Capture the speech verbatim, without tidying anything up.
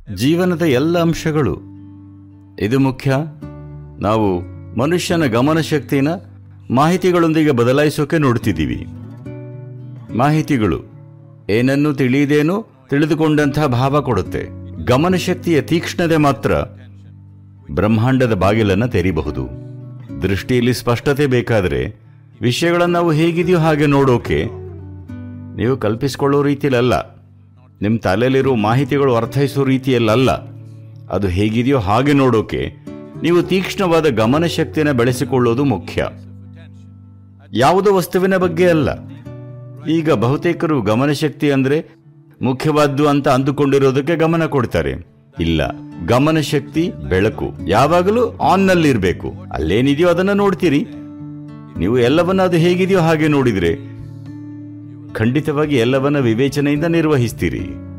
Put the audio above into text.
ಜೀವನದ ಎಲ್ಲ ಅಂಶಗಳು. ಇದು ಮುಖ್ಯ. ನಾವು ಮನುಷ್ಯನ ಗಮನಶಕ್ತಿನ ಮಾಹಿತಿಗಳೊಂದಿಗೆ ಬದಲಾಯಿಸೋಕೆ ನೋಡ್ತಿದ್ದೀವಿ. ಮಾಹಿತಿಗಳು ಏನನ್ನು ತಿಳಿಯದೇನೋ ತಿಳಿದುಕೊಂಡಂತಹ ಭಾವ ಕೊಡುತ್ತೆ. ಗಮನಶಕ್ತಿಯ ತೀಕ್ಷ್ಣತೆ ಮಾತ್ರ ಬ್ರಹ್ಮಾಂಡದ ಬಾಗಿಲನ್ನು ತೆರೀಬಹುದು. ದೃಷ್ಟಿಯಲ್ಲಿ ಸ್ಪಷ್ಟತೆ ಬೇಕಾದರೆ ವಿಷಯಗಳನ್ನು ನಾವು ಹೇಗಿದೆಯೋ ಹಾಗೆ ನೋಡೋಕೆ ನೀವು ಕಲ್ಪಿಸಿಕೊಳ್ಳೋ ರೀತಿಯಲ್ಲ. ನಿಮ್ಮ ತಲೆಯಲ್ಲಿರೋ ಮಾಹಿತಿಗಳು ಅರ್ಥೈಸೋ ರೀತಿಯಲ್ಲ. ಅದು ಹೇಗಿದೆಯೋ ಹಾಗೆ ನೋಡೋಕೆ ನೀವು ತೀಕ್ಷ್ಣವಾದ ಗಮನಶಕ್ತಿಯನ್ನು ಬೆಳೆಸಿಕೊಳ್ಳೋದು ಮುಖ್ಯ. ಯಾವುದೋ ವಸ್ತುವಿನ ಬಗ್ಗೆ ಅಲ್ಲ. ಈಗ ಬಹುತೇಕರು ಗಮನಶಕ್ತಿ ಅಂದರೆ ಮುಖ್ಯವಾದ್ದು ಅಂತ ಅಂದುಕೊಂಡಿರೋದಕ್ಕೆ ಗಮನ ಕೊಡ್ತಾರೆ. ಇಲ್ಲ, ಗಮನಶಕ್ತಿ ಬೆಳಕು ಯಾವಾಗಲೂ ಆನ್ನಲ್ಲಿರಬೇಕು. ಅಲ್ಲೇನಿದೆಯೋ ಅದನ್ನು ನೋಡ್ತೀರಿ. ನೀವು ಎಲ್ಲವನ್ನ ಅದು ಹೇಗಿದೆಯೋ ಹಾಗೆ ನೋಡಿದರೆ ಖಂಡಿತವಾಗಿ ಎಲ್ಲವನ್ನ ವಿವೇಚನೆಯಿಂದ ನಿರ್ವಹಿಸ್ತೀರಿ.